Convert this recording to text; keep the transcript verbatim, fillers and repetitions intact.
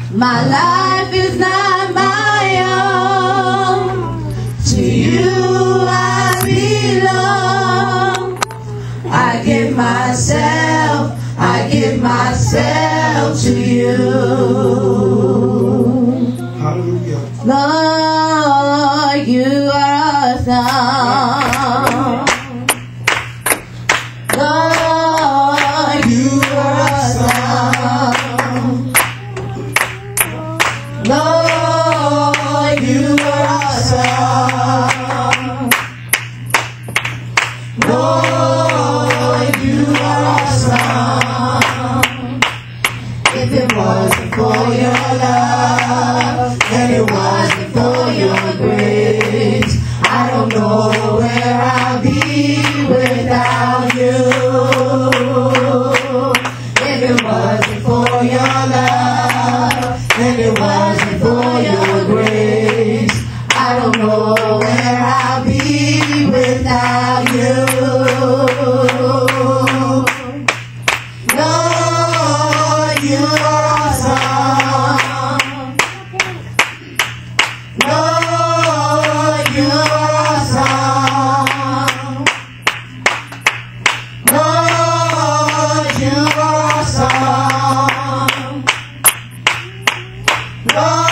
My life is not my own. To you I belong. I give myself, I give myself to you. Hallelujah. Lord, you are awesome. Lord, you are awesome. Lord, you are awesome. Lord, you are awesome. If it wasn't for your love, and it wasn't for your grace, I don't know where I'll be without you. If it wasn't for your love, and it wasn't for your grace, I don't know where I'll be without you. Lord, you are awesome. Lord, you are awesome. Lord, you are awesome. Lord,